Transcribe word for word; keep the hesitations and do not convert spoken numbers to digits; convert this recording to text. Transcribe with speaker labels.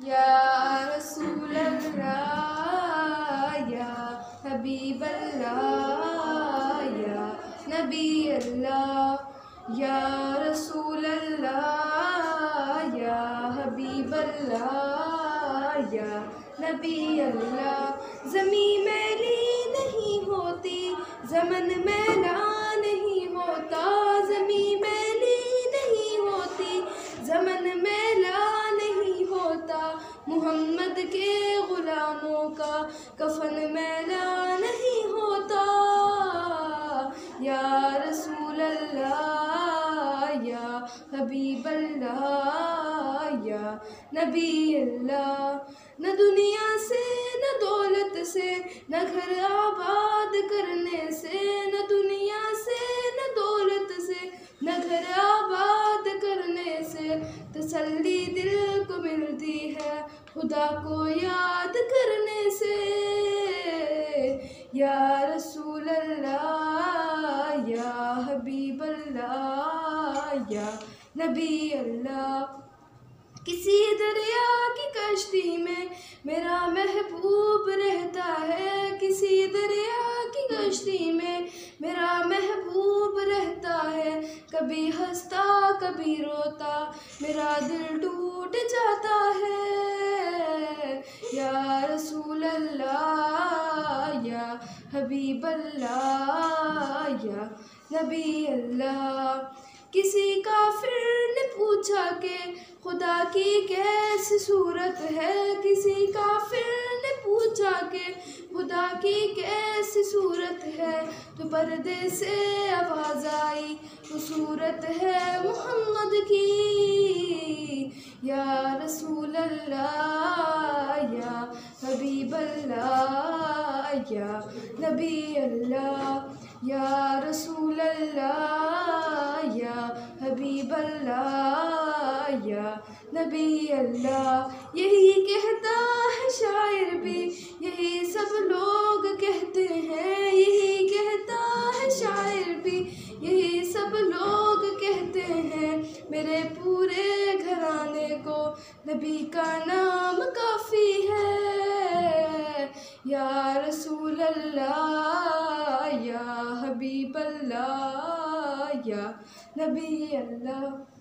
Speaker 1: या रसूल अल्लाह या हबीब अल्लाह या नबी अल्लाह या रसूल अल्लाह या हबीब अल्लाह या नबी अल्लाह। ज़मीं मैली नहीं होती, ज़मन मैला नहीं होता, ज़मीं मैली नहीं होती, ज़मन मैला नहीं होता, मुहम्मद के ग़ुलामों का कफ़न मैला नहीं होता। या रसूल अल्लाह या हबीब अल्लाह या नबी अल्लाह। न दुनिया से न दौलत से न घर आबाद करने से, न दुनिया से न दौलत से न घर आबाद करने से तसल्ली दिल को मिलती है खुदा को याद करने से। या रसूल अल्लाह या हबीब अल्लाह या नबी अल्लाह। किसी दरिया की कश्ती में मेरा महबूब रहता है, किसी दरिया की कश्ती में मेरा महबूब रहता है, कभी हंसता कभी रोता मेरा दिल टूट जाता है। या रसूल अल्लाह या हबीब अल्लाह या नबी अल्लाह। किसी काफिर ने पूछा कि खुदा की कैसी सूरत है, किसी काफिर ने पूछा कि खुदा की कैसी सूरत है, तो पर्दे से आवाज़ आई वो सूरत है मुहम्मद की। या रसूल अल्लाह या हबीब अल्लाह या नबी अल्लाह। या रसूल अल्लाह या हबीब अल्लाह या नबी अल्लाह। यही कहता है शायर भी, यही सब लोग कहते हैं, यही कहता है शायर भी, यही सब लोग कहते हैं, मेरे पूरे घराने को नबी का नाम काफ़ी है। या रसूल अल्लाह या हबीब अल्लाह या नबी अल्लाह।